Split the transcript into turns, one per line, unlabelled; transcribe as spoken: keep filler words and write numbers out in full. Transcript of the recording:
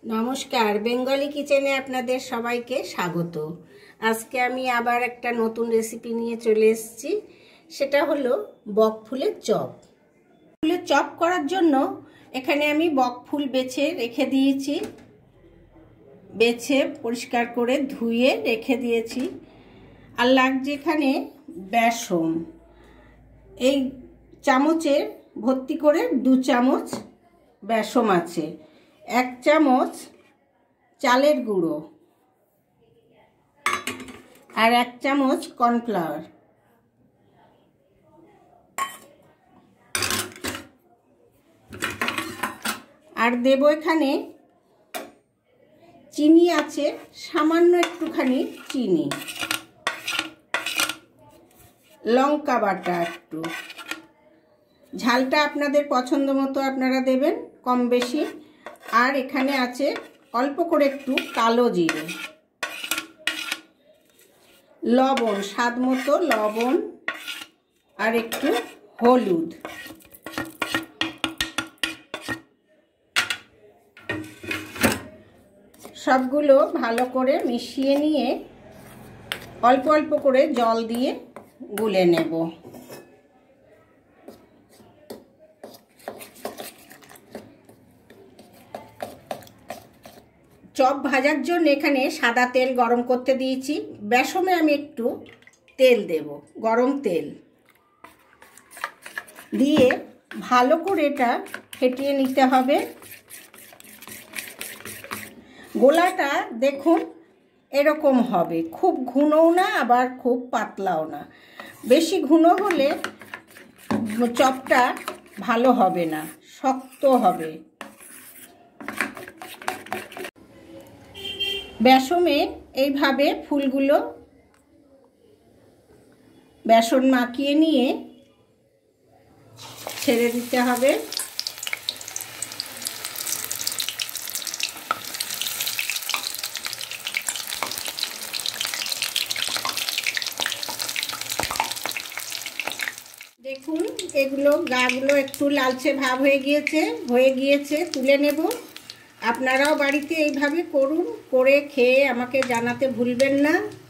नमस्कार बेंगली किचेने आपनादेर सबाइके स्वागत। आज के आमी आबार एकटा नतून रेसिपि निये चले एसेछि, सेटा हलो बक फुलेर चप। फुलेर चप करार जोन्नो एखाने आमी बक फुल बेचे रेखे दिएछि, बेचे परिष्कार करे धुए रेखे दिएछि। आर लागछे एखाने बेसन, एई चामचेर भर्ती करे दु चामच बेसन आछे, एक चामच चालेर गुड़ो और एक चामच कर्नफ्लावर और देबो एखाने चीनी आछे सामान्य एकटुखानी चीनी, लंका बाटा एकटू, झालटा आपनादेर पछंद मतो आपनारा देबेन कम बेशी। और एखाने आछे अल्प करे एकटू कालो जिरे, लवण स्वाद मतो लवण और एकटू हलुद। सबगुलो भालो करे मिशिए निये अल्प अल्प करे जल दिए गुले नेब। चप भाजार जोन्नो एखाने सादा तेल गरम करते दिएछि, बेसने आमि एकटू तेल देब, गरम तेल दिए भालो करे एटा फेटिए निते हबे। गोलाटा देखुन एरकम हबे, खूब घुनोও ना आबार खूब पातलाও ना। बेशी घुनो होले चपटा भालो हबे ना, शक्त हबे। बेसने এইভাবে ফুলগুলো বেসন মাখিয়ে নিয়ে ছেড়ে দিতে হবে। দেখুন এগুলো গাগুলো একটু লালচে ভাব হয়ে গিয়েছে হয়ে গিয়েছে তুলে নেব। আপনারাও বাড়িতে এইভাবে করুন, করে খেয়ে আমাকে জানাতে ভুলবেন না।